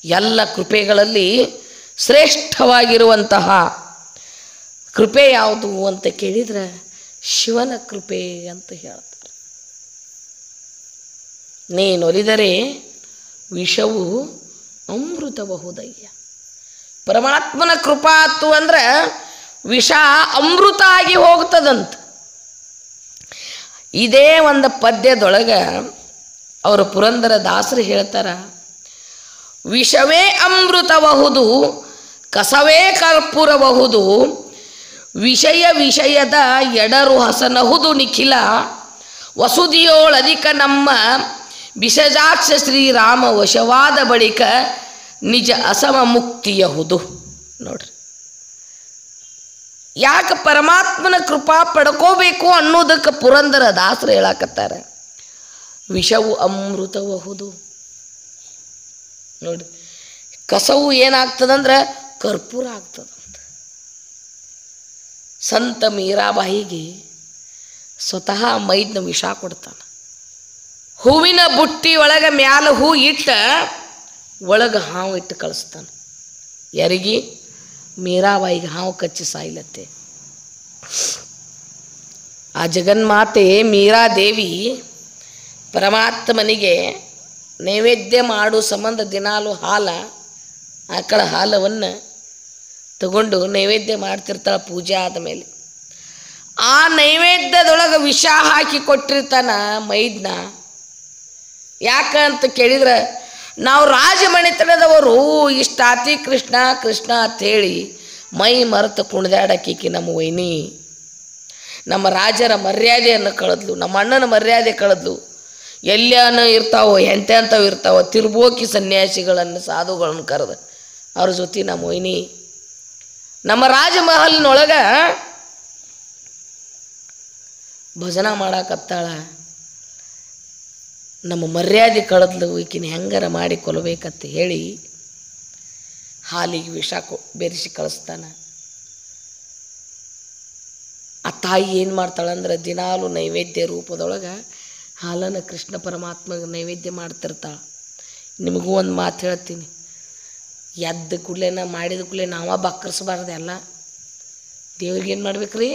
ಎಲ್ಲ ಕೃಪೆಗಳಲ್ಲಿ ಶ್ರೇಷ್ಠವಾಗಿರುವಂತಹ ಕೃಪೆ ಯಾವುದು ಅಂತ ಕೇಳಿದರೆ ಶಿವನ ಕೃಪೆ ಅಂತ ಹೇಳ್ತಾರೆ. ನೀನೊಲಿದರೆ ವಿಷವು ಅಮೃತಬಹುದಯ್ಯ. ಪರಮಾತ್ಮನ ಕೃಪಾ ಆತು ಅಂದ್ರೆ ವಿಷ ಅಮೃತ ಆಗಿ ಹೋಗ್ತದಂತ. ಇದೇ ಒಂದು ಪದ್ಯದೊಳಗೆ ಅವರು ಪುರಂದರ ದಾಸರು ಹೇಳ್ತಾರ, ವಿಷವೇ ಅಮೃತಬಹುದು, ಕಸವೇ ಕರ್ಪೂರಬಹುದು, ವಿಷಯದ ಎಡರು ಹಸನಹುದು ನಿಖಿಲ, ವಸುದಿಯೋಳಧಿಕ ನಮ್ಮ ವಿಷಜಾಕ್ಷ ಶ್ರೀರಾಮ ವಶವಾದ ಬಳಿಕ ನಿಜ ಅಸಮ ಮುಕ್ತಿಯಹುದು. ನೋಡ್ರಿ, ಯಾಕೆ ಪರಮಾತ್ಮನ ಕೃಪಾ ಪಡ್ಕೋಬೇಕು ಅನ್ನೋದಕ್ಕೆ ಪುರಂದರ ದಾಸರು ಹೇಳಕತ್ತಾರೆ. ವಿಷವು ಅಮೃತಬಹುದು. ನೋಡಿ, ಕಸವು ಏನಾಗ್ತದಂದ್ರೆ ಕರ್ಪೂರ ಆಗ್ತದಂತ. ಸಂತ ಮೀರಾಬಾಯಿಗೆ ಸ್ವತಃ ಮೈದ್ನ ವಿಷ ಕೊಡ್ತಾನೆ. ಹೂವಿನ ಬುಟ್ಟಿ ಒಳಗೆ ಮ್ಯಾಲ ಹೂ ಇಟ್ಟ ಒಳಗೆ ಹಾವು ಇಟ್ಟು ಕಳಿಸ್ತಾನೆ. ಯಾರಿಗೆ? ಮೀರಾಬಾಯಿಗೆ ಹಾವು ಕಚ್ಚಿ ಸಾಯ್ಲತ್ತೆ. ಆ ಜಗನ್ಮಾತೆ ಮೀರಾದೇವಿ ಪರಮಾತ್ಮನಿಗೆ ನೈವೇದ್ಯ ಮಾಡು ಸಂಬಂಧ ದಿನಾಲು ಆಕಳ ಹಾಲವನ್ನು ತಗೊಂಡು ನೈವೇದ್ಯ ಮಾಡ್ತಿರ್ತಾಳೆ ಪೂಜೆ ಆದ ಮೇಲೆ. ಆ ನೈವೇದ್ಯದೊಳಗೆ ವಿಷ ಹಾಕಿ ಕೊಟ್ಟಿರ್ತಾನ ಮೈದ್ನ. ಯಾಕಂತ ಕೇಳಿದ್ರೆ, ನಾವು ರಾಜಮಣಿತನದವರು ಇಷ್ಟಾತಿ ಕೃಷ್ಣ ಕೃಷ್ಣ ಅಂಥೇಳಿ ಮೈ ಮರೆತು ಕುಣಿದಾಡಕ್ಕೀಕಿ ನಮ್ಮ ವೈನಿ ನಮ್ಮ ರಾಜರ ಮರ್ಯಾದೆಯನ್ನು ಕಳೆದ್ಲು, ನಮ್ಮ ಅಣ್ಣನ ಮರ್ಯಾದೆ ಕಳೆದ್ಲು. ಎಲ್ಲೇನೋ ಇರ್ತಾವೋ ಎಂತೆಂಥವು ಇರ್ತಾವೋ ತಿರ್ಬೋಕಿ ಸನ್ಯಾಸಿಗಳನ್ನು ಸಾಧುಗಳನ್ನು ಕರೆದು ಅವ್ರ ಜೊತೆ ನಮ್ಮ ವೈನಿ ನಮ್ಮ ರಾಜಮಹಲ್ನೊಳಗೆ ಭಜನ ಮಾಡಾಕತ್ತಾಳ. ನಮ್ಮ ಮರ್ಯಾದೆ ಕಳೆದ್ಲು, ಈಕಿನ ಹೆಂಗಾರ ಮಾಡಿ ಕೊಲ್ಲಬೇಕಂತ ಹೇಳಿ ಹಾಲಿಗೆ ವಿಷ ಬೆರೆಸಿ ಕಳಿಸ್ತಾನೆ. ಆ ತಾಯಿ ಏನು ಮಾಡ್ತಾಳಂದ್ರೆ ದಿನಾಲು ನೈವೇದ್ಯ ರೂಪದೊಳಗೆ ಹಾಲನ್ನು ಕೃಷ್ಣ ಪರಮಾತ್ಮಗೆ ನೈವೇದ್ಯ ಮಾಡ್ತಿರ್ತಾಳೆ. ನಿಮಗೂ ಒಂದು ಮಾತು ಹೇಳ್ತೀನಿ, ಎದ್ದ ಕೂಡಲೇನ ಮಾಡಿದ ಕೂಡಲೇ ನಾವ ಬಕ್ಕರಿಸಬಾರ್ದು. ಎಲ್ಲ ದೇವ್ರಿಗೆ ಏನು ಮಾಡ್ಬೇಕ್ರಿ?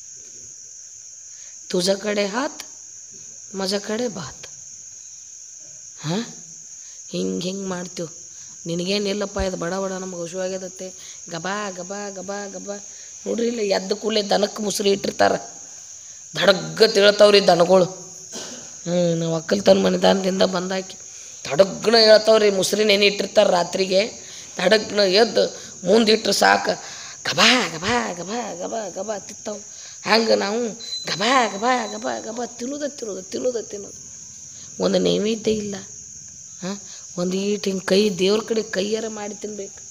ತುಜ ಕಡೆ ಹಾತ್ ಮಜ ಕಡೆ ಬಾತ್. ಹಾಂ, ಹಿಂಗೆ ಮಾಡ್ತೀವಿ. ನಿನಗೇನಿಲ್ಲಪ್ಪ, ಇದು ಬಡ ಬಡ ನಮ್ಗೆ ಹುಷವಾಗ್ಯದತ್ತೆ, ಗಬಾ ಗಬಾ ಗಬಾ ಗಬಾ. ನೋಡ್ರಿ, ಇಲ್ಲ ಎದ್ದ ಕೂಡಲೇ ದನಕ್ಕೆ ಮುಸುರಿ ಇಟ್ಟಿರ್ತಾರೆ, ದಡಗ್ಗ ತಿಳ್ತಾವ್ರಿ ದನಗಳು. ನಾವು ಒಕ್ಕಲ್ತನ ಮನೆದಾನದಿಂದ ಬಂದಾಕಿ ದಡಗ್ನ ಹೇಳ್ತಾವ್ರಿ. ಮುಸುರಿ ನೆನೆ ಇಟ್ಟಿರ್ತಾರೆ ರಾತ್ರಿಗೆ, ದಡಗ್ನ ಎದ್ದು ಮುಂದಿಟ್ರೆ ಸಾಕು ಗಬಾ ಗಬಾ ಗಬಾ ಗಬಾ ಗಬಾ ತಿತ್ತಾವು. ಹಂಗೆ ನಾವು ಗಬಾ ಗಬಾ ಗಬಾ ಗಬಾ ತಿನ್ನೋದು. ಒಂದು ನೈವೇದ್ಯ ಇಲ್ಲ. ಹಾಂ, ಒಂದು ಈಟ್ ಹಿಂಗೆ ಕೈ ದೇವ್ರ ಕಡೆ ಕೈಯಾರ ಮಾಡಿ ತಿನ್ಬೇಕು.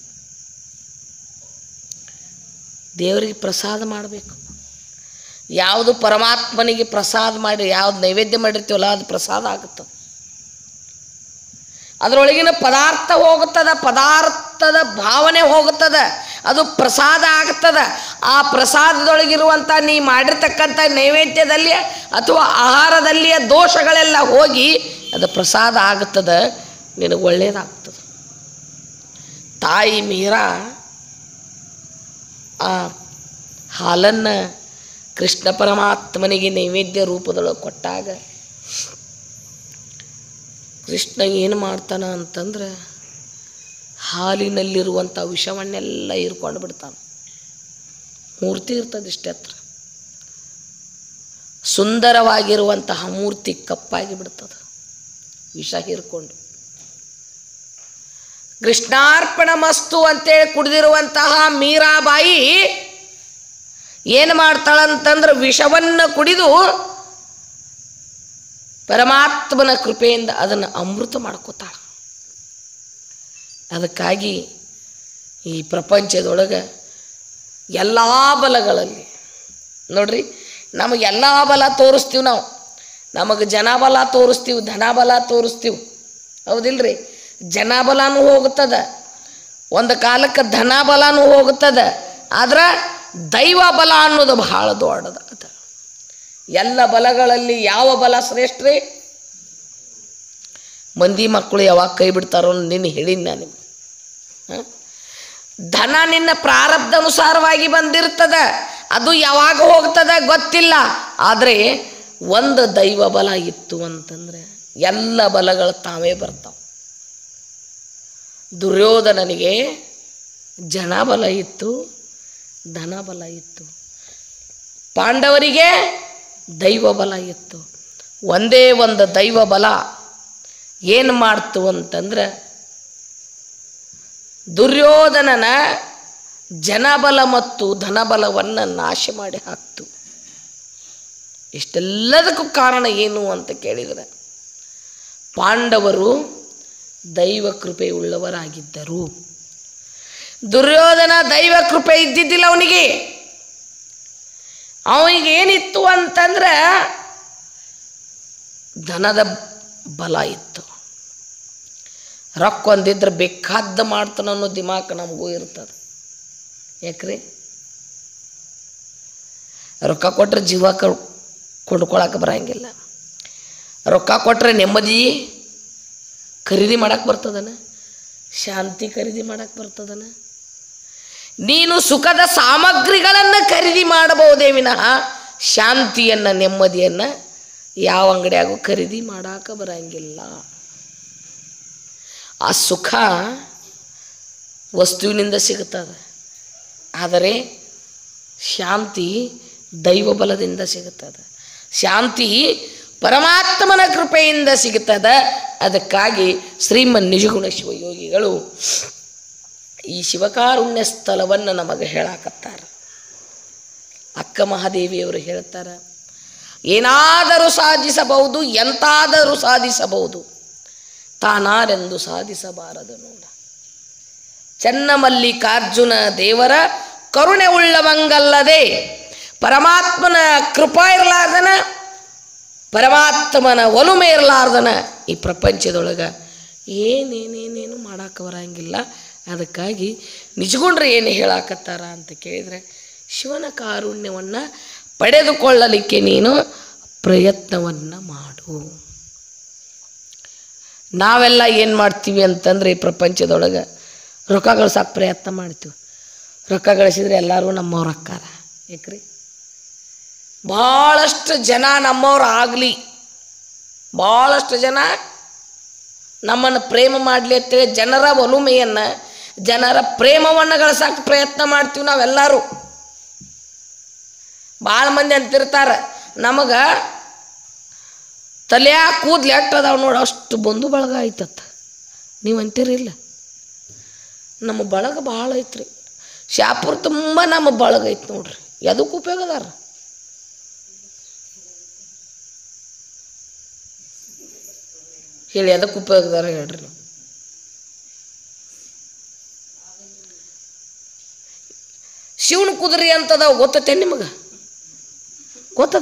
ದೇವರಿಗೆ ಪ್ರಸಾದ ಮಾಡಬೇಕು. ಯಾವುದು ಪರಮಾತ್ಮನಿಗೆ ಪ್ರಸಾದ ಮಾಡಿ ಯಾವ್ದು ನೈವೇದ್ಯ ಮಾಡಿರ್ತೀವಲ್ಲ ಅದು ಪ್ರಸಾದ ಆಗುತ್ತೆ. ಅದರೊಳಗಿನ ಪದಾರ್ಥ ಹೋಗುತ್ತದೆ, ಪದಾರ್ಥದ ಭಾವನೆ ಹೋಗುತ್ತದೆ, ಅದು ಪ್ರಸಾದ ಆಗ್ತದೆ. ಆ ಪ್ರಸಾದದೊಳಗಿರುವಂಥ ನೀ ಮಾಡಿರ್ತಕ್ಕಂಥ ನೈವೇದ್ಯದಲ್ಲಿ ಅಥವಾ ಆಹಾರದಲ್ಲಿಯ ದೋಷಗಳೆಲ್ಲ ಹೋಗಿ ಅದು ಪ್ರಸಾದ ಆಗುತ್ತದೆ, ನಿನಗೆ ಒಳ್ಳೆಯದಾಗ್ತದೆ. ತಾಯಿ ಮೀರಾ ಆ ಹಾಲನ್ನು ಕೃಷ್ಣ ಪರಮಾತ್ಮನಿಗೆ ನೈವೇದ್ಯ ರೂಪದೊಳಗೆ ಕೊಟ್ಟಾಗ ಕೃಷ್ಣ ಏನು ಮಾಡ್ತಾನ ಅಂತಂದ್ರೆ ಹಾಲಿನಲ್ಲಿರುವಂಥ ವಿಷವನ್ನೆಲ್ಲ ಹೀರ್ಕೊಂಡು ಬಿಡ್ತಾನೆ. ಮೂರ್ತಿ ಇರ್ತದೆ ಇಷ್ಟೇ ಹತ್ರ, ಸುಂದರವಾಗಿರುವಂತಹ ಮೂರ್ತಿ ಕಪ್ಪಾಗಿ ಬಿಡ್ತದೆ ವಿಷ ಹೀರ್ಕೊಂಡು. ಕೃಷ್ಣಾರ್ಪಣ ಮಸ್ತು ಅಂತೇಳಿ ಕುಡಿದಿರುವಂತಹ ಮೀರಾಬಾಯಿ ಏನು ಮಾಡ್ತಾಳಂತಂದ್ರೆ ವಿಷವನ್ನು ಕುಡಿದು ಪರಮಾತ್ಮನ ಕೃಪೆಯಿಂದ ಅದನ್ನು ಅಮೃತ ಮಾಡ್ಕೋತಾಳ. ಅದಕ್ಕಾಗಿ ಈ ಪ್ರಪಂಚದೊಳಗೆ ಎಲ್ಲ ಬಲಗಳಲ್ಲಿ ನೋಡ್ರಿ, ನಮಗೆಲ್ಲ ಬಲ ತೋರಿಸ್ತೀವಿ. ನಾವು ನಮಗೆ ಜನಬಲ ತೋರಿಸ್ತೀವಿ, ಧನಬಲ ತೋರಿಸ್ತೀವಿ, ಹೌದಿಲ್ರಿ? ಜನಬಲನೂ ಹೋಗುತ್ತದೆ, ಒಂದು ಕಾಲಕ್ಕೆ ಧನಬಲನೂ ಹೋಗುತ್ತದೆ. ಆದ್ರೆ ದೈವ ಬಲ ಅನ್ನೋದು ಬಹಳ ದೊಡ್ಡದು. ಎಲ್ಲ ಬಲಗಳಲ್ಲಿ ಯಾವ ಬಲ ಶ್ರೇಷ್ಠ ರೀ? ಮಂದಿ ಮಕ್ಕಳು ಯಾವಾಗ ಕೈ ಬಿಡ್ತಾರೋ ನಿನ್ನ ಹೇಳಿನ ನಾನು ನಿಮ್ಗೆ. ಧನ ನಿನ್ನ ಪ್ರಾರಬ್ಧ ಅನುಸಾರವಾಗಿ ಬಂದಿರ್ತದ, ಅದು ಯಾವಾಗ ಹೋಗ್ತದ ಗೊತ್ತಿಲ್ಲ. ಆದರೆ ಒಂದು ದೈವ ಬಲ ಇತ್ತು ಅಂತಂದರೆ ಎಲ್ಲ ಬಲಗಳು ತಾವೇ ಬರ್ತಾವ. ದುರ್ಯೋಧನನಿಗೆ ಜನಬಲ ಇತ್ತು, ಧನಬಲ ಇತ್ತು. ಪಾಂಡವರಿಗೆ ದೈವ ಬಲ ಇತ್ತು. ಒಂದೇ ಒಂದು ದೈವ ಬಲ ಏನು ಮಾಡ್ತು ಅಂತಂದ್ರೆ ದುರ್ಯೋಧನನ ಜನಬಲ ಮತ್ತು ಧನಬಲವನ್ನು ನಾಶ ಮಾಡಿ ಹಾಕ್ತು. ಇಷ್ಟೆಲ್ಲದಕ್ಕೂ ಕಾರಣ ಏನು ಅಂತ ಕೇಳಿದರೆ ಪಾಂಡವರು ದೈವ ಕೃಪೆ ಉಳ್ಳವರಾಗಿದ್ದರು. ದುರ್ಯೋಧನ ದೈವ ಕೃಪೆ ಇದ್ದಿದ್ದಿಲ್ಲ ಅವನಿಗೆ. ಅವನಿಗೇನಿತ್ತು ಅಂತಂದ್ರೆ ಧನದ ಬಲ ಇತ್ತು. ರೊಕ್ಕ ಒಂದಿದ್ರೆ ಬೇಕಾದ ಮಾಡ್ತಾನೆ ಅನ್ನೋ ದಿಮಾಕ ನಮಗೂ ಇರ್ತದೆ. ಯಾಕ್ರಿ? ರೊಕ್ಕ ಕೊಟ್ಟರೆ ಜೀವ ಕೊಂಡ್ಕೊಳಕ್ಕೆ ಬರಂಗಿಲ್ಲ. ರೊಕ್ಕ ಕೊಟ್ಟರೆ ನೆಮ್ಮದಿ ಖರೀದಿ ಮಾಡಕ್ಕೆ ಬರ್ತದನ? ಶಾಂತಿ ಖರೀದಿ ಮಾಡಕ್ಕೆ ಬರ್ತದನ? ನೀನು ಸುಖದ ಸಾಮಗ್ರಿಗಳನ್ನು ಖರೀದಿ ಮಾಡಬಹುದೇ ವಿನಃ ಶಾಂತಿಯನ್ನು ನೆಮ್ಮದಿಯನ್ನು ಯಾವ ಅಂಗಡಿಯಾಗೂ ಖರೀದಿ ಮಾಡಕ್ಕೆ ಬರಂಗಿಲ್ಲ. ಆ ಸುಖ ವಸ್ತುವಿನಿಂದ ಸಿಗುತ್ತದೆ, ಆದರೆ ಶಾಂತಿ ದೈವ ಬಲದಿಂದ ಸಿಗುತ್ತದೆ. ಶಾಂತಿ ಪರಮಾತ್ಮನ ಕೃಪೆಯಿಂದ ಸಿಗುತ್ತದೆ. ಅದಕ್ಕಾಗಿ ಶ್ರೀಮನ್ ನಿಜಗುಣ ಶಿವಯೋಗಿಗಳು ಈ ಶಿವಕಾರುಣ್ಯ ಸ್ಥಳವನ್ನು ನಮಗೆ ಹೇಳಾಕತ್ತಾರೆ. ಅಕ್ಕ ಮಹಾದೇವಿಯವರು ಹೇಳ್ತಾರೆ, ಏನಾದರೂ ಸಾಧಿಸಬಹುದು, ಎಂತಾದರೂ ಸಾಧಿಸಬಹುದು, ತಾನಾರೆಂದು ಸಾಧಿಸಬಾರದು ನೋಡ. ಚನ್ನಮಲ್ಲಿಕಾರ್ಜುನ ದೇವರ ಕರುಣೆ ಉಳ್ಳವಂಗಲ್ಲದೆ ಪರಮಾತ್ಮನ ಕೃಪಾ ಇರಲಾರ್ದನ, ಪರಮಾತ್ಮನ ಒಲುಮೆ ಇರಲಾರ್ದನ ಈ ಪ್ರಪಂಚದೊಳಗೆ ಏನೇನೇನೇನು ಮಾಡಕ್ಕೆ ಬರಂಗಿಲ್ಲ. ಅದಕ್ಕಾಗಿ ನಿಜಗುಂಡ್ರೆ ಏನು ಹೇಳಾಕತ್ತಾರ ಅಂತ ಕೇಳಿದರೆ, ಶಿವನ ಕಾರುಣ್ಯವನ್ನು ಪಡೆದುಕೊಳ್ಳಲಿಕ್ಕೆ ನೀನು ಪ್ರಯತ್ನವನ್ನು ಮಾಡು. ನಾವೆಲ್ಲ ಏನು ಮಾಡ್ತೀವಿ ಅಂತಂದರೆ ಈ ಪ್ರಪಂಚದೊಳಗೆ ರೊಕ್ಕ ಗಳಿಸಕ್ಕೆ ಪ್ರಯತ್ನ ಮಾಡ್ತೀವಿ. ರೊಕ್ಕ ಗಳಿಸಿದ್ರೆ ಎಲ್ಲರೂ ನಮ್ಮವ್ರು ಅಕ್ಕಾರ. ಯಾಕ್ರಿ? ಭಾಳಷ್ಟು ಜನ ನಮ್ಮವ್ರು ಆಗಲಿ, ಭಾಳಷ್ಟು ಜನ ನಮ್ಮನ್ನು ಪ್ರೇಮ ಮಾಡಲಿ ಅಂತೇಳಿ ಜನರ ಒಲುಮೆಯನ್ನು, ಜನರ ಪ್ರೇಮವನ್ನು ಗಳಿಸಕ್ಕೆ ಪ್ರಯತ್ನ ಮಾಡ್ತೀವಿ ನಾವೆಲ್ಲರೂ. ಭಾಳ ಮಂದಿ ಅಂತಿರ್ತಾರೆ, ನಮಗೆ ತಲೆಯಾಗ ಕೂದಲು ಎಟ್ಟದಾವ ನೋಡಿ ಅಷ್ಟು ಬಂಧು ಬಳಗ ಆಯ್ತತ್ತ. ನೀವು ಅಂತೀರಿಲ್ಲ? ನಮ್ಮ ಬಳಗ ಭಾಳ ಐತ್ರಿ. ಶಾಪುರ ತುಂಬ ನಮ್ಮ ಬಳಗ ಐತೆ ನೋಡ್ರಿ. ಎದಕ್ಕೆ ಉಪಯೋಗ ಅದಾರ? ಹೇಳಿ, ಎದಕ್ಕೆ ಉಪಯೋಗ ಅದಾರ ಹೇಳ್ರಿ ನೀವು? ಶಿವನ ಕುದುರೆ ಅಂತದ ಗೊತ್ತತೆ ನಿಮಗೆ? ಗೊತ್ತದ?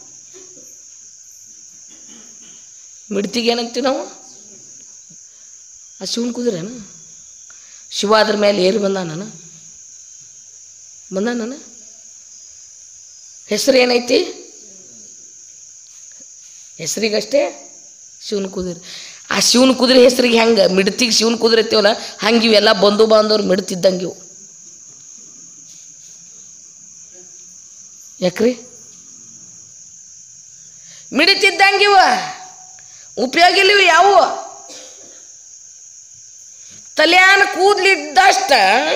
ಮಿಡ್ತಿಗೆ ಏನಂತೀವಿ ನಾವು? ಆ ಶಿವನ ಕುದುರೆನ? ಶಿವ ಅದ್ರ ಮೇಲೆ ಏರಿ ಬಂದಾನ? ಹೆಸರು ಏನೈತಿ? ಹೆಸರಿಗಷ್ಟೇ ಶಿವನ ಕುದುರೆ. ಆ ಶಿವನ ಕುದುರೆ ಹೆಸರಿಗೆ ಹೆಂಗೆ ಮಿಡ್ತಿಗೆ ಶಿವನ ಕುದುರೆ ಐತಿವಲ್ಲ, ಹಂಗೆ ಇವೆಲ್ಲ ಬಂಧು ಬಾಂಧವ್ರು ಮಿಡ್ತಿದ್ದಂಗೆ ಇವು. ಯಾಕ್ರಿ? ಮಿಡಿತಿದ್ದಂಗಿವ, ಉಪಯೋಗ ಇಲ್ಲಿವು ಯಾವ. ತಲೆಯಾನ ಕೂದಲಿದ್ದಷ್ಟ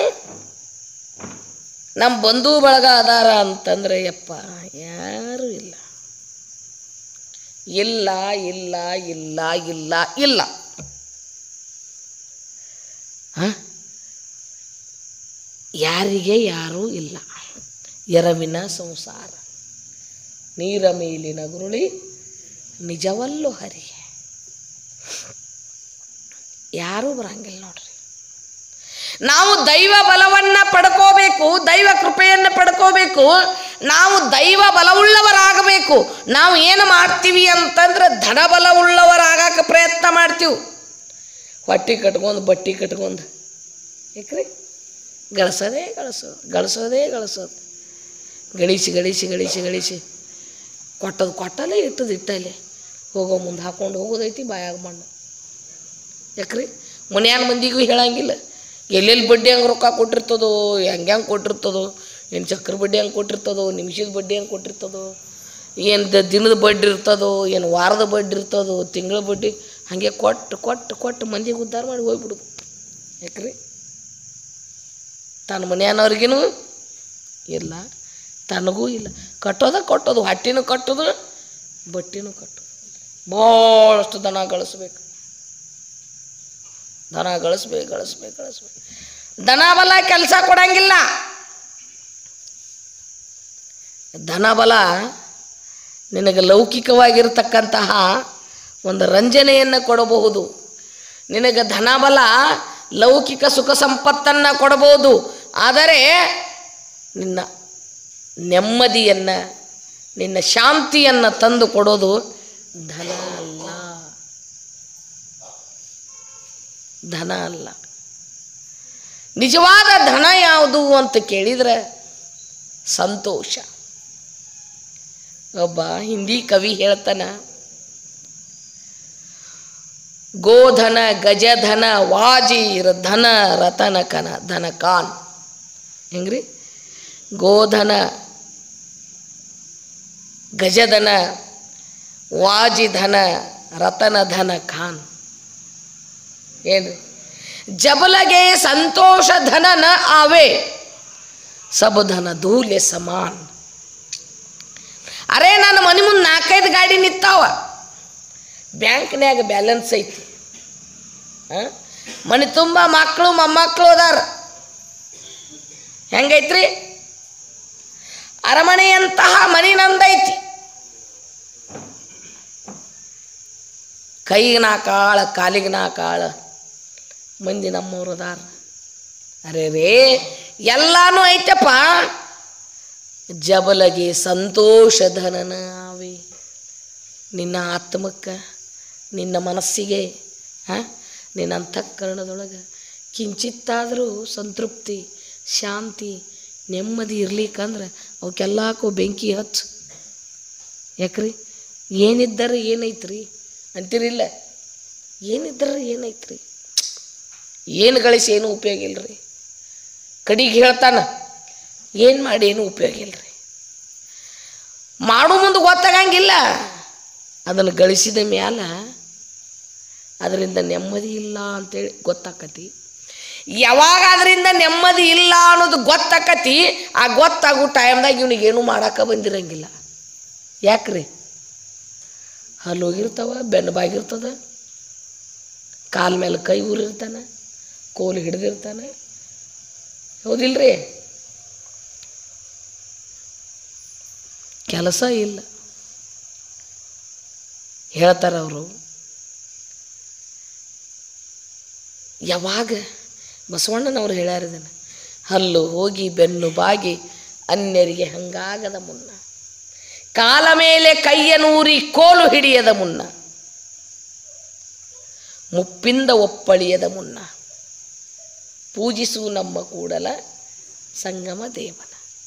ನಮ್ಮ ಬಂಧು ಬಳಗ ಅದಾರ ಅಂತಂದ್ರೆ ಯಪ್ಪ ಯಾರು ಇಲ್ಲ. ಇಲ್ಲ ಇಲ್ಲ ಇಲ್ಲ ಇಲ್ಲ ಇಲ್ಲ. ಯಾರಿಗೆ ಯಾರೂ ಇಲ್ಲ. ಎರವಿನ ಸಂಸಾರ ನೀರ ಮೇಲಿನ ಗುರುಳಿ ನಿಜವಲ್ಲೂ ಹರಿ. ಯಾರೂ ಬರಂಗಿಲ್ಲ ನೋಡ್ರಿ. ನಾವು ದೈವ ಬಲವನ್ನು ಪಡ್ಕೋಬೇಕು, ದೈವ ಕೃಪೆಯನ್ನು ಪಡ್ಕೋಬೇಕು. ನಾವು ದೈವ ಬಲವುಳ್ಳವರಾಗಬೇಕು. ನಾವು ಏನು ಮಾಡ್ತೀವಿ ಅಂತಂದ್ರೆ ಧನಬಲ ಉಳ್ಳವರಾಗಕ್ಕೆ ಪ್ರಯತ್ನ ಮಾಡ್ತೀವಿ. ಹೊಟ್ಟೆ ಕಟ್ಕೊಂಡು ಬಟ್ಟೆ ಕಟ್ಕೊಂಡು ಏಕ್ರಿ ಗಳಿಸೋದೇ ಗಳಿಸೋದು, ಗಳಿಸೋದೇ ಗಳಿಸೋದು. ಗಳಿಸಿ ಗಳಿಸಿ ಗಳಿಸಿ ಗಳಿಸಿ ಕೊಟ್ಟದು ಕೊಟ್ಟಲ್ಲೇ ಇಟ್ಟದು ಇಟ್ಟಲ್ಲೇ ಹೋಗೋ ಮುಂದೆ ಹಾಕ್ಕೊಂಡು ಹೋಗೋದೈತಿ ಬಾಯಾಗ ಮಣ್ಣು. ಯಾಕ್ರಿ? ಮನ್ಯಾನ ಮಂದಿಗೂ ಹೇಳಂಗಿಲ್ಲ, ಎಲ್ಲೆಲ್ಲಿ ಬಡ್ಡಿ ಹಂಗೆ ರೊಕ್ಕ ಕೊಟ್ಟಿರ್ತದೋ, ಹೆಂಗೆ ಕೊಟ್ಟಿರ್ತದೋ, ಏನು ಚಕ್ರ ಬಡ್ಡಿ ಹಂಗೆ ಕೊಟ್ಟಿರ್ತದೋ, ನಿಮಿಷದ ಬಡ್ಡಿ ಹಂಗೆ ಕೊಟ್ಟಿರ್ತದೋ, ಏನು ದಿನದ ಬಡ್ಡಿ ಇರ್ತದೋ, ಏನು ವಾರದ ಬಡ್ಡಿ ಇರ್ತದೋ, ತಿಂಗಳ ಬಡ್ಡಿ ಹಾಗೆ ಕೊಟ್ಟು ಕೊಟ್ಟು ಕೊಟ್ಟು ಮಂದಿಗೆ ಉದ್ಧಾರ ಮಾಡಿ ಹೋಗ್ಬಿಡೋದು. ಯಾಕ್ರಿ ತನ್ನ ಮನೆಯವ್ರಿಗೂ ಇಲ್ಲ, ತನಗೂ ಇಲ್ಲ. ಕಟ್ಟೋದು ಹೊಟ್ಟಿನೂ ಕಟ್ಟೋದು, ಬಟ್ಟಿನೂ ಕಟ್ಟೋದು. ಭಾಳಷ್ಟು ದನ ಗಳಿಸ್ಬೇಕು. ದನ ಬಲ ಕೆಲಸ ಕೊಡಂಗಿಲ್ಲ. ಧನ ಬಲ ನಿನಗೆ ಲೌಕಿಕವಾಗಿರ್ತಕ್ಕಂತಹ ಒಂದು ರಂಜನೆಯನ್ನು ಕೊಡಬಹುದು. ನಿನಗೆ ಧನ ಬಲ ಲೌಕಿಕ ಸುಖ ಸಂಪತ್ತನ್ನು ಕೊಡಬಹುದು. ಆದರೆ ನಿನ್ನ ನೆಮ್ಮದಿಯನ್ನು, ನಿನ್ನ ಶಾಂತಿಯನ್ನು ತಂದು ಕೊಡೋದು ಧನ ಅಲ್ಲ. ನಿಜವಾದ ಧನ ಯಾವುದು ಅಂತ ಕೇಳಿದರೆ ಸಂತೋಷ. ಒಬ್ಬ ಹಿಂದಿ ಕವಿ ಹೇಳ್ತಾನ, ಗೋಧನ ಗಜಧನ ವಾಜೀರ್ ಧನ ರತನ ಕನ ಧನ ಕಾನ್. ಹೆಂಗ್ರಿ? ಗೋಧನ ಗಜಧನ ವಾಜಿಧನ ರತನ ಧನ ಖಾನ್. ಏನ್ರಿ? ಜಬಲಗೆ ಸಂತೋಷ ಧನ ನ ಆವೆ, ಸಬ ಧನ ಧೂಲೆ ಸಮಾನ್. ಅರೇ ನನ್ನ ಮನೆ ಮುಂದೆ 4-5 ಗಾಡಿ ನಿಂತಾವ, ಬ್ಯಾಂಕ್ನ್ಯಾಗ ಬ್ಯಾಲೆನ್ಸ್ ಐತಿ, ಮನೆ ತುಂಬ ಮಕ್ಕಳು ಮೊಮ್ಮಕ್ಕಳು ಅದಾರ, ಹೆಂಗೈತ್ರಿ? ಅರಮನೆಯಂತಹ ಮನೆ ನಂದೈತಿ. ಕೈಗೆ 4 ಆಳು, ಕಾಲಿಗೆ 4 ಆಳು ಮಂದಿ ನಮ್ಮವ್ರು ಅದಾರ. ಅರೇ ರೇ ಎಲ್ಲಾನು ಐತಪ್ಪ. ಜಬಲಗೆ ಸಂತೋಷ ಧನನ ಆವೆ. ನಿನ್ನ ಆತ್ಮಕ್ಕೆ, ನಿನ್ನ ಮನಸ್ಸಿಗೆ, ನಿನ್ನ ಅಂತಃಕರಣದೊಳಗೆ ಕಿಂಚಿತ್ತಾದರೂ ಸಂತೃಪ್ತಿ, ಶಾಂತಿ, ನೆಮ್ಮದಿ ಇರ್ಲಿಕ್ಕಂದ್ರೆ ಅವಕ್ಕೆಲ್ಲಕ್ಕೂ ಬೆಂಕಿ ಹಚ್ಚು. ಯಾಕ್ರಿ? ಏನಿದ್ದರೆ ಏನೈತ್ರಿ ಅಂತೀರಿಲ್ಲ? ಏನಿದ್ದರೆ ಏನೈತ್ರಿ? ಏನು ಗಳಿಸಿ ಏನೂ ಉಪಯೋಗ ಇಲ್ಲರಿ. ಕಡಿಗೆ ಹೇಳ್ತಾನ, ಏನು ಮಾಡಿ ಏನೂ ಉಪಯೋಗ ಇಲ್ಲರಿ. ಮಾಡೋ ಮುಂದೆ ಗೊತ್ತಾಗಂಗಿಲ್ಲ. ಅದನ್ನು ಗಳಿಸಿದ ಮ್ಯಾಲ ಅದರಿಂದ ನೆಮ್ಮದಿ ಇಲ್ಲ ಅಂತೇಳಿ ಗೊತ್ತಾಕತಿ. ಯಾವಾಗ ಅದರಿಂದ ನೆಮ್ಮದಿ ಇಲ್ಲ ಅನ್ನೋದು ಗೊತ್ತಾಕತಿ, ಆ ಗೊತ್ತಾಗೋ ಟೈಮ್ದಾಗ ಇವನಿಗೇನು ಮಾಡೋಕೆ ಬಂದಿರಂಗಿಲ್ಲ. ಯಾಕ್ರಿ? ಹಲ್ಲು ಹೋಗಿರ್ತಾವ, ಬೆನ್ನು ಬಾಗಿರ್ತದ, ಕಾಲ ಮೇಲೆ ಕೈ ಊರಿರ್ತಾನೆ, ಕೋಲು ಹಿಡ್ದಿರ್ತಾನೆ. ಹೌದಿಲ್ರಿ? ಕೆಲಸ ಇಲ್ಲ. ಹೇಳ್ತಾರೆ ಅವರು, ಯಾವಾಗ ಬಸವಣ್ಣನವ್ರು ಹೇಳ್ಯಾರಿದ್ದಾನೆ, ಹಲ್ಲು ಹೋಗಿ ಬೆನ್ನು ಬಾಗಿ ಅನ್ಯರಿಗೆ ಹಂಗಾಗದ ಮುನ್ನ, ಕಾಲ ಮೇಲೆ ಕೈಯನೂರಿ ಕೋಲು ಹಿಡಿಯದ ಮುನ್ನ, ಮುಪ್ಪಿಂದ ಒಪ್ಪಳಿಯದ ಮುನ್ನ, ಪೂಜಿಸು ನಮ್ಮ ಕೂಡಲ ಸಂಗಮ ದೇವನ.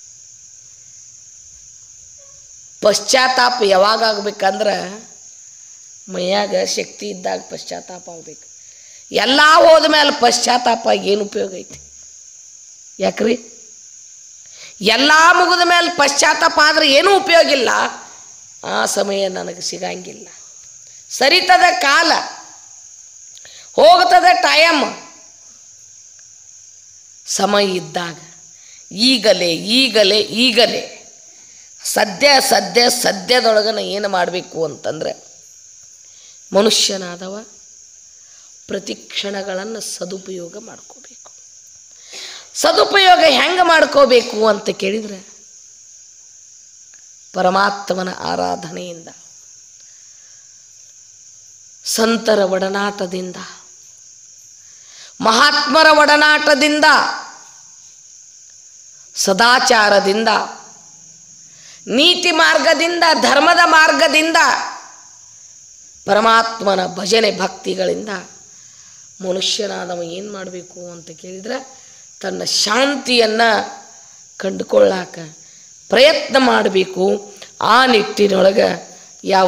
ಪಶ್ಚಾತ್ತಾಪ ಯಾವಾಗ ಆಗ್ಬೇಕಂದ್ರೆ ಮೈಯಾಗ ಶಕ್ತಿ ಇದ್ದಾಗ ಪಶ್ಚಾತ್ತಾಪ ಆಗ್ಬೇಕು. ಎಲ್ಲ ಹೋದ ಮೇಲೆ ಪಶ್ಚಾತ್ತಾಪ ಏನು ಉಪಯೋಗ ಐತಿ? ಯಾಕ್ರಿ? ಎಲ್ಲ ಮುಗಿದ ಮೇಲೆ ಪಶ್ಚಾತ್ತಾಪ ಆದ್ರೆ ಏನೂ ಉಪಯೋಗ ಇಲ್ಲ. ಆ ಸಮಯ ನನಗೆ ಸಿಗಂಗಿಲ್ಲ. ಸರಿತದ ಕಾಲ, ಹೋಗ್ತದ ಟೈಮ್. ಸಮಯ ಇದ್ದಾಗ ಈಗಲೇ ಈಗಲೇ ಈಗಲೇ ಸದ್ಯದೊಳಗನ ಏನು ಮಾಡಬೇಕು ಅಂತಂದರೆ, ಮನುಷ್ಯನಾದವ ಪ್ರತಿ ಕ್ಷಣಗಳನ್ನು ಸದುಪಯೋಗ ಮಾಡ್ಕೋಬೇಕು. ಸದುಪಯೋಗ ಹೆಂಗೆ ಮಾಡ್ಕೋಬೇಕು ಅಂತ ಕೇಳಿದರೆ, ಪರಮಾತ್ಮನ ಆರಾಧನೆಯಿಂದ, ಸಂತರ ಒಡನಾಟದಿಂದ, ಮಹಾತ್ಮರ ಒಡನಾಟದಿಂದ, ಸದಾಚಾರದಿಂದ, ನೀತಿ ಮಾರ್ಗದಿಂದ, ಧರ್ಮದ ಮಾರ್ಗದಿಂದ, ಪರಮಾತ್ಮನ ಭಜನೆ ಭಕ್ತಿಗಳಿಂದ ಮನುಷ್ಯನಾದವ ಏನು ಮಾಡಬೇಕು ಅಂತ ಕೇಳಿದರೆ, ತನ್ನ ಶಾಂತಿಯನ್ನು ಕಂಡುಕೊಳ್ಳಾಕ ಪ್ರಯತ್ನ ಮಾಡಬೇಕು. ಆ ನಿಟ್ಟಿನೊಳಗೆ ಯಾವ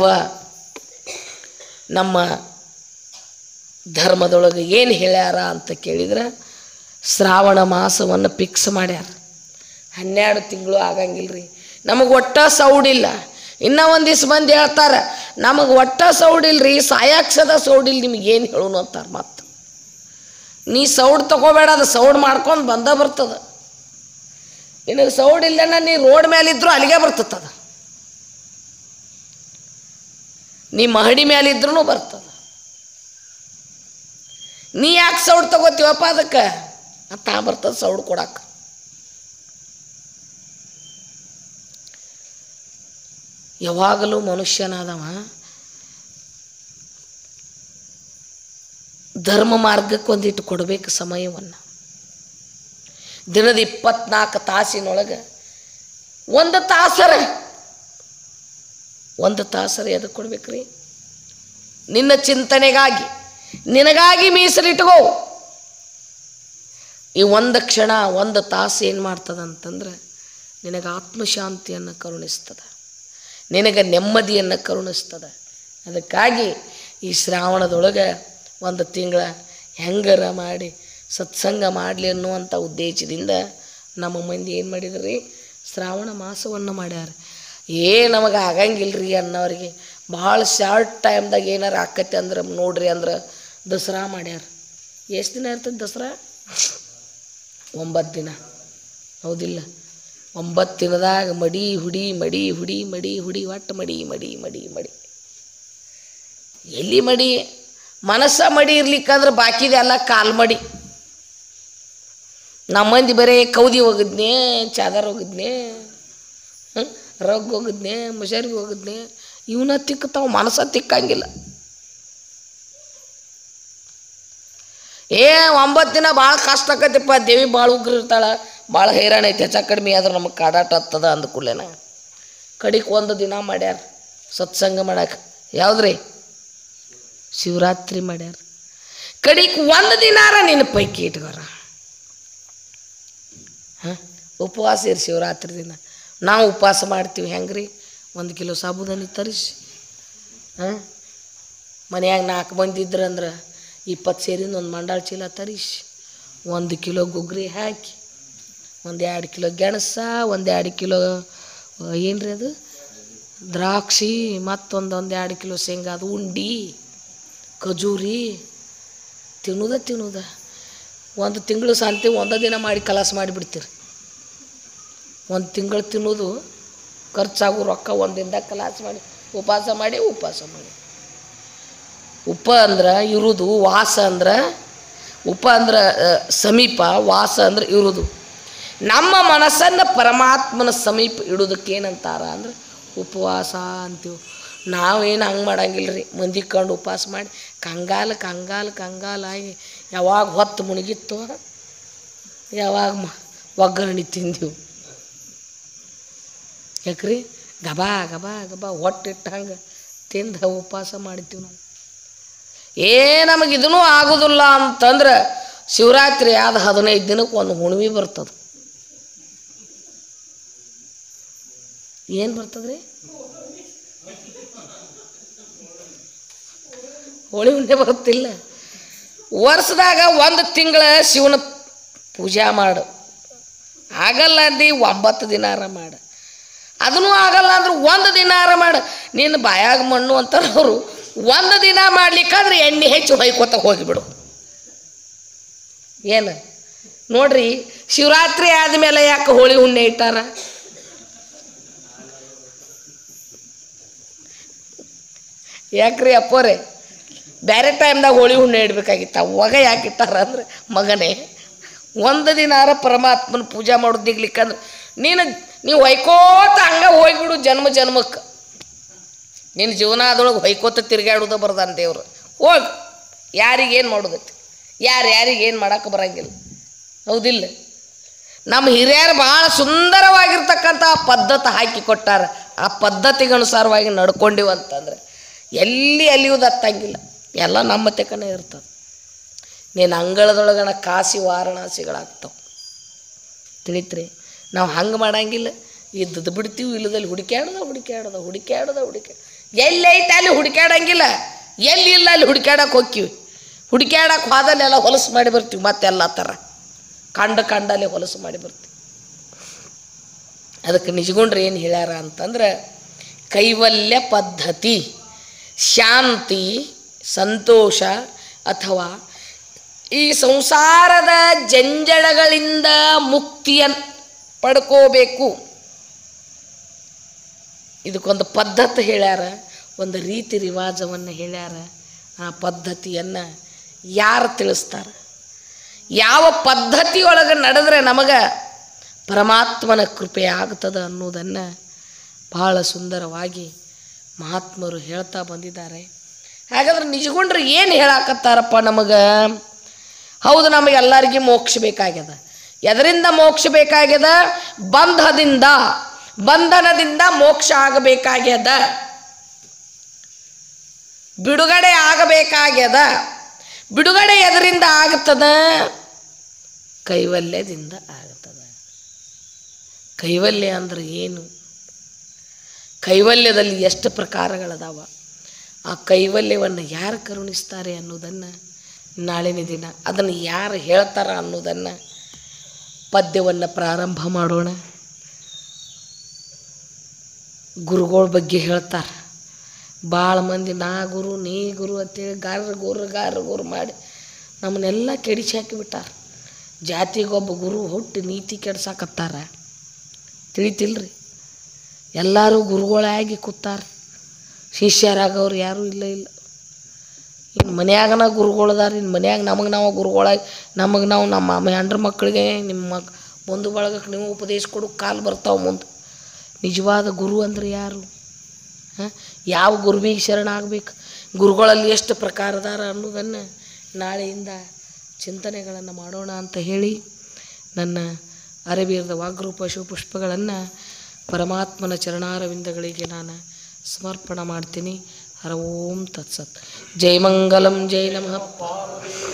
ನಮ್ಮ ಧರ್ಮದೊಳಗೆ ಏನು ಹೇಳ್ಯಾರ ಅಂತ ಕೇಳಿದರೆ, ಶ್ರಾವಣ ಮಾಸವನ್ನು ಫಿಕ್ಸ್ ಮಾಡ್ಯಾರ. 12 ತಿಂಗಳು ಆಗಂಗಿಲ್ಲ ರೀ. ನಮಗೆ ಒಟ್ಟ ಸೌಡಿಲ್ಲ. ಇನ್ನೂ ಒಂದು ದಿವ್ಸ ಬಂದು ಹೇಳ್ತಾರೆ ನಮಗೆ ಒಟ್ಟ ಸೌಡಿಲ್ರಿ, ಸಾಯಾಕ್ಷದ ಸೌಡಿಲ್ಲ, ನಿಮಗೇನು ಹೇಳೋನು ಅಂತಾರೆ. ಮತ್ತು ನೀ ಸೌಡ್ ತಗೋಬೇಡ, ಅದು ಸೌಡ್ ಮಾಡ್ಕೊಂಡು ಬರ್ತದ. ನಿನಗೆ ಸೌಡಿಲ್ಲನ ನೀ ರೋಡ್ ಮೇಲಿದ್ರು ಅಲ್ಲಿಗೆ ಬರ್ತದ, ನೀ ಮಹಡಿ ಮೇಲಿದ್ರೂ ಬರ್ತದ. ನೀ ಯಾಕೆ ಸೌಡ್ ತಗೋತೀವಪ್ಪ ಅದಕ್ಕೆ ಅಂತ ಬರ್ತದ ಸೌಡ್ ಕೊಡಕ್ಕೆ. ಯಾವಾಗಲೂ ಮನುಷ್ಯನಾದವ ಧರ್ಮ ಮಾರ್ಗಕ್ಕೆ ಒಂದಿಟ್ಟು ಕೊಡಬೇಕು ಸಮಯವನ್ನು. ದಿನದ 24 ತಾಸಿನೊಳಗೆ ಒಂದು ತಾಸರ ಎದಕ್ಕೆ ಕೊಡ್ಬೇಕ್ರಿ? ನಿನ್ನ ಚಿಂತನೆಗಾಗಿ, ನಿನಗಾಗಿ ಮೀಸಲಿಟ್ಕೋ. ಈ ಒಂದು ಕ್ಷಣ, ಒಂದು ತಾಸು ಏನು ಮಾಡ್ತದಂತಂದ್ರೆ ನಿನಗೆ ಆತ್ಮಶಾಂತಿಯನ್ನು ಕರುಣಿಸ್ತದೆ, ನಿನಗೆ ನೆಮ್ಮದಿಯನ್ನು ಕರುಣಿಸ್ತದೆ. ಅದಕ್ಕಾಗಿ ಈ ಶ್ರಾವಣದೊಳಗೆ ಒಂದು ತಿಂಗಳ ಹೆಂಗರ ಮಾಡಿ ಸತ್ಸಂಗ ಮಾಡಲಿ ಅನ್ನುವಂಥ ಉದ್ದೇಶದಿಂದ ನಮ್ಮ ಮಂದಿ ಏನು ಮಾಡಿದ್ರಿ, ಶ್ರಾವಣ ಮಾಸವನ್ನು ಮಾಡ್ಯಾರ. ನಮಗೆ ಆಗಂಗಿಲ್ಲರಿ ಅನ್ನೋರಿಗೆ ಭಾಳ ಶಾರ್ಟ್ ಟೈಮ್ದಾಗ ಏನಾರು ಆಕತಿ ಅಂದ್ರೆ ನೋಡ್ರಿ ಅಂದ್ರೆ ದಸರಾ ಮಾಡ್ಯಾರ. ಎಷ್ಟು ದಿನ ಇರ್ತದೆ ದಸರಾ? 9 ದಿನ, ಹೌದಿಲ್ಲ? 9 ದಿನದಾಗ ಮಡಿ ಹುಡಿ ಒಟ್ಟು ಮಡಿ. ಎಲ್ಲಿ ಮಡಿ? ಮನಸ್ಸ ಮಡಿ ಇರ್ಲಿಕ್ಕಂದ್ರೆ ಬಾಕಿದೆಲ್ಲ ಕಾಲು ಮಡಿ. ನಮ್ಮ ಮಂದಿ ಬರೀ ಕೌದಿ ಹೋಗಿದ್ನೆ, ಚಾದರ್ ಹೋಗಿದ್ನೆ, ರಗ್ ಹೋಗಿದ್ನೆ, ಮುಷಾರಿಗೆ ಹೋಗಿದ್ನೆ, ಇವನ್ನ ತಿಕ್ಕತಾವ, ಮನಸ್ಸ ತಿಕ್ಕಂಗಿಲ್ಲ. 9 ದಿನ ಭಾಳ ಕಷ್ಟ ಆಕತಿಪ್ಪ. ದೇವಿ ಭಾಳ ಉಗ್ರ ಇರ್ತಾಳೆ, ಭಾಳ ಹೈರಾಣ ಐತೆ, ಹೆಚ್ಚ ಕಡಿಮೆ ಆದ್ರೆ ನಮಗೆ ಕಾಡಾಟ ಹತ್ತದ ಅಂದ್ಕೂಡ್ಲೇನ ಕಡಿಗೆ 1 ದಿನ ಮಾಡ್ಯಾರ ಸತ್ಸಂಗ ಮಾಡಕ್ಕೆ. ಯಾವುದ್ರಿ? ಶಿವರಾತ್ರಿ ಮಾಡ್ಯಾರ. ಕಡಿಗೆ 1 ದಿನಾರ ನಿನ್ನ ಪೈಕಿ ಇಟ್ಕೋರ. ಉಪವಾಸ ಇರಿ ಶಿವರಾತ್ರಿ ದಿನ. ನಾವು ಉಪವಾಸ ಮಾಡ್ತೀವಿ. ಹೆಂಗ್ರಿ? 1 ಕಿಲೋ ಸಾಬೂದಾನಿ ತರಿಸಿ, ಮನ್ಯಾಗ 4 ಮಂದಿ ಇದ್ರಂದ್ರೆ 20 ಸೇರಿಂದ ಒಂದು ಮಂಡಾಳ ಚೀಲ ತರಿಸಿ, 1 ಕಿಲೋ ಗುಗ್ರಿ ಹಾಕಿ, 1-2 ಕಿಲೋ ಗೆಣಸ, 1-2 ಕಿಲೋ ಏನ್ರಿ ಅದು ದ್ರಾಕ್ಷಿ, ಮತ್ತೊಂದು 1-2 ಕಿಲೋ ಶೇಂಗಾದ ಉಂಡಿ, ಖಜೂರಿ ತಿನ್ನೋದ 1 ತಿಂಗಳು ಶಾಂತಿ 1 ದಿನ ಮಾಡಿ ಕಲಾಸ ಮಾಡಿಬಿಡ್ತೀರಿ. 1 ತಿಂಗಳು ತಿನ್ನೋದು ಖರ್ಚಾಗೋ ರೊಕ್ಕ 1 ದಿನದಾಗ ಕಲಾಸ ಮಾಡಿ ಉಪವಾಸ ಮಾಡಿ. ಉಪ ಅಂದ್ರೆ ಇರುವುದು, ವಾಸ ಅಂದ್ರೆ ಉಪ ಅಂದ್ರೆ ಸಮೀಪ, ವಾಸ ಅಂದ್ರೆ ಇರುವುದು. ನಮ್ಮ ಮನಸ್ಸನ್ನು ಪರಮಾತ್ಮನ ಸಮೀಪ ಇಡೋದಕ್ಕೆ ಏನಂತಾರ ಅಂದ್ರೆ ಉಪವಾಸ ಅಂತೀವಿ. ನಾವೇನು ಹಂಗೆ ಮಾಡಂಗಿಲ್ಲ ರೀ. ಮಂದಿ ಕಂಡು ಉಪವಾಸ ಮಾಡಿ ಕಂಗಾಲಾಗಿ ಯಾವಾಗ ಹೊತ್ತು ಮುಳುಗಿತ್ತು, ಯಾವಾಗ ಒಗ್ಗರಣೆ ತಿಂದೆವು. ಯಾಕ್ರಿ? ಗಬಾ ಹೊಟ್ಟಿಟ್ಟು ಹಂಗೆ ತಿಂದು ಉಪವಾಸ ಮಾಡ್ತೀವಿ ನಾವು. ನಮಗಿದೂ ಆಗೋದಿಲ್ಲ ಅಂತಂದ್ರೆ ಶಿವರಾತ್ರಿ ಆದ 15 ದಿನಕ್ಕೆ ಒಂದು ಹುಣ್ಣಿಮೆ ಬರ್ತದೆ. ಏನು ಬರ್ತದ್ರಿ? ಹೋಳಿ ಹುಣ್ಣೆ ಬರುತ್ತಿಲ್ಲ. ವರ್ಷದಾಗ 1 ತಿಂಗಳ ಶಿವನ ಪೂಜೆ ಮಾಡು. ಆಗಲ್ಲ ಅಂದು 9 ದಿನಾರ ಮಾಡು. ಅದನ್ನೂ ಆಗಲ್ಲ ಅಂದ್ರೆ 1 ದಿನಾರ ಮಾಡು. ನಿನ್ನ ಬಾಯಾಗ ಮಣ್ಣು ಅಂತಾರೆ ಅವರು. 1 ದಿನ ಮಾಡ್ಲಿಕ್ಕಾದ್ರೆ ಎಣ್ಣೆ ಹೆಚ್ಚು ಹೊಯ್ಕೋತ ಹೋಗಿಬಿಡು. ಏನು ನೋಡ್ರಿ, ಶಿವರಾತ್ರಿ ಆದಮೇಲೆ ಯಾಕೆ ಹೋಳಿ ಹುಣ್ಣೆ ಇಟ್ಟಾರ? ಯಾಕ್ರಿ ಅಪ್ಪೋರೆ? ಬೇರೆ ಟೈಮ್ದಾಗ ಹೋಳಿ ಹುಣ್ಣೆ ಇಡಬೇಕಾಗಿತ್ತು. ಅವಾಗ ಯಾಕೆ ಇಟ್ಟಾರ ಅಂದ್ರೆ ಮಗನೇ 1 ದಿನಾರ ಪರಮಾತ್ಮನ ಪೂಜೆ ಮಾಡೋದು ದಿಗ್ಲಿಕ್ಕಂದ್ರೆ ನೀವು ಹೊಯ್ಕೋತ ಹಂಗೆ ಹೋಗ್ಬಿಡು ಜನ್ಮಕ್ಕೆ. ನಿನ್ನ ಜೀವನದೊಳಗೆ ಹೊಯ್ಕೋತ ತಿರುಗಾಡೋದ ಬರ್ದಾನ ದೇವ್ರು. ಹೋಗಿ ಯಾರಿಗೇನು ಮಾಡೋದೈತಿ, ಯಾರಿಗೇನು ಮಾಡೋಕೆ ಬರಂಗಿಲ್ಲ, ಹೌದಿಲ್ಲ? ನಮ್ಮ ಹಿರಿಯರು ಭಾಳ ಸುಂದರವಾಗಿರ್ತಕ್ಕಂಥ ಪದ್ಧತಿ ಹಾಕಿ ಕೊಟ್ಟಾರ. ಆ ಪದ್ಧತಿಗನುಸಾರವಾಗಿ ನಡ್ಕೊಂಡಿವು ಅಂತಂದ್ರೆ ಎಲ್ಲಿ ಅಲಿಯೋದು ಹತ್ತಂಗಿಲ್ಲ, ಎಲ್ಲ ನಮ್ಮ ತೆಕ್ಕನೇ ಇರ್ತದೆ. ನೀನು ಅಂಗಳದೊಳಗಣ ಕಾಸಿ ವಾರಣಾಸಿಗಳಾಗ್ತಾವೆ, ತಿಳಿತ್ರಿ? ನಾವು ಹಂಗೆ ಮಾಡಂಗಿಲ್ಲ. ಇದ್ದದ್ದು ಬಿಡ್ತೀವಿ, ಇಲ್ಲದಲ್ಲಿ ಹುಡುಕ್ಯಾಡೋದ ಎಲ್ಲಿ ಐತೆ ಅಲ್ಲಿ ಹುಡುಕ್ಯಾಡಂಗಿಲ್ಲ, ಎಲ್ಲಿ ಇಲ್ಲ ಅಲ್ಲಿ ಹುಡುಕ್ಯಾಡಕ್ಕೆ ಹೋಗ್ತೀವಿ. ಹುಡುಕ್ಯಾಡಕ್ಕೆ ಹೋದಲ್ಲೆಲ್ಲ ಹೊಲಸು ಮಾಡಿ ಬರ್ತೀವಿ ಮತ್ತೆಲ್ಲ ಥರ. ಕಾಂಡಲ್ಲೇ ಹೊಲಸು ಮಾಡಿ ಬರ್ತೀವಿ. ಅದಕ್ಕೆ ನಿಜಗೊಂಡ್ರೆ ಏನು ಹೇಳ್ಯಾರ ಅಂತಂದ್ರೆ, ಕೈವಲ್ಯ ಪದ್ಧತಿ ಶಾಂತಿ ಸಂತೋಷ ಅಥವಾ ಈ ಸಂಸಾರದ ಜಂಜಡಗಳಿಂದ ಮುಕ್ತಿಯನ್ನು ಪಡ್ಕೋಬೇಕು. ಇದಕ್ಕೊಂದು ಪದ್ಧತಿ ಹೇಳ್ಯಾರ, ಒಂದು ರೀತಿ ರಿವಾಜವನ್ನು ಹೇಳ್ಯಾರ. ಆ ಪದ್ಧತಿಯನ್ನು ಯಾರು ತಿಳಿಸ್ತಾರೆ? ಯಾವ ಪದ್ಧತಿಯೊಳಗೆ ನಡೆದ್ರೆ ನಮಗೆ ಪರಮಾತ್ಮನ ಕೃಪೆ ಆಗ್ತದೆ ಅನ್ನೋದನ್ನು ಬಹಳ ಸುಂದರವಾಗಿ ಮಹಾತ್ಮರು ಹೇಳ್ತಾ ಬಂದಿದ್ದಾರೆ. ಹಾಗಾದ್ರೆ ನಿಜಗೊಂಡ್ರೆ ಏನು ಹೇಳಾಕತ್ತಾರಪ್ಪ ನಮಗೆ? ಹೌದು, ನಮಗೆಲ್ಲರಿಗೂ ಮೋಕ್ಷ ಬೇಕಾಗ್ಯದ. ಎದರಿಂದ ಮೋಕ್ಷ ಬೇಕಾಗ್ಯದ? ಬಂಧನದಿಂದ ಮೋಕ್ಷ ಆಗಬೇಕಾಗ್ಯದ, ಬಿಡುಗಡೆ ಆಗಬೇಕಾಗ್ಯದ. ಬಿಡುಗಡೆ ಎದರಿಂದ ಆಗ್ತದ? ಕೈವಲ್ಯದಿಂದ ಆಗ್ತದ. ಕೈವಲ್ಯ ಅಂದ್ರೆ ಏನು? ಕೈವಲ್ಯದಲ್ಲಿ ಎಷ್ಟು ಪ್ರಕಾರಗಳದಾವ? ಆ ಕೈವಲ್ಯವನ್ನು ಯಾರು ಕರುಣಿಸ್ತಾರೆ ಅನ್ನೋದನ್ನು ನಾಳಿನ ದಿನ ಅದನ್ನು ಯಾರು ಹೇಳ್ತಾರ ಅನ್ನೋದನ್ನು ಪದ್ಯವನ್ನು ಪ್ರಾರಂಭ ಮಾಡೋಣ. ಗುರುಗಳ ಬಗ್ಗೆ ಹೇಳ್ತಾರೆ. ಭಾಳ ಮಂದಿ ನಾ ಗುರು ನೀ ಗುರು ಅಂತೇಳಿ ಗಾರ ಗುರು ಮಾಡಿ ನಮ್ಮನ್ನೆಲ್ಲ ಕೆಡಿಸಿ ಹಾಕಿಬಿಟ್ಟಾರ. ಜಾತಿಗೊಬ್ಬ ಗುರು ಹುಟ್ಟಿ ನೀತಿ ಕೆಡ್ಸಾಕತ್ತಾರ. ತಿಳಿತಿಲ್ರಿ? ಎಲ್ಲರೂ ಗುರುಗಳಾಗಿ ಕೂತಾರ, ಶಿಷ್ಯರಾಗವ್ರು ಯಾರೂ ಇಲ್ಲ. ಇನ್ನು ಮನ್ಯಾಗನ ಗುರುಗಳದಾರ. ಇನ್ನು ಮನ್ಯಾಗ ನಮಗೆ ನಾವು ಗುರುಗಳಾಗಿ ನಮ್ಮ ಹೆಂಡ್ರ ಮಕ್ಕಳಿಗೆ ನಿಮ್ಮ ಬಂಧು ಬಳಗಕ್ಕೆ ನೀವು ಉಪದೇಶ ಕೊಡೋಕೆ ಕಾಲು ಬರ್ತಾವೆ ಮುಂದೆ. ನಿಜವಾದ ಗುರು ಅಂದರೆ ಯಾರು? ಯಾವ ಗುರುವಿಗೆ ಶರಣಾಗಬೇಕು? ಗುರುಗಳಲ್ಲಿ ಎಷ್ಟು ಪ್ರಕಾರದಾರ ಅನ್ನೋದನ್ನು ನಾಳೆಯಿಂದ ಚಿಂತನೆಗಳನ್ನು ಮಾಡೋಣ ಅಂತ ಹೇಳಿ ನನ್ನ ಅರೆಬೀರದ ವಾಗ್ರೂಪ ಶಿವಪುಷ್ಪಗಳನ್ನು ಪರಮಾತ್ಮನ ಚರಣಾರವಿಂದಗಳಿಗೆ ನಾನು ಸಮರ್ಪಣೆ ಮಾಡ್ತೀನಿ. ಹರ ಓಂ ತತ್ಸತ್. ಜೈ ಮಂಗಲಂ, ಜೈ ನಮಃ.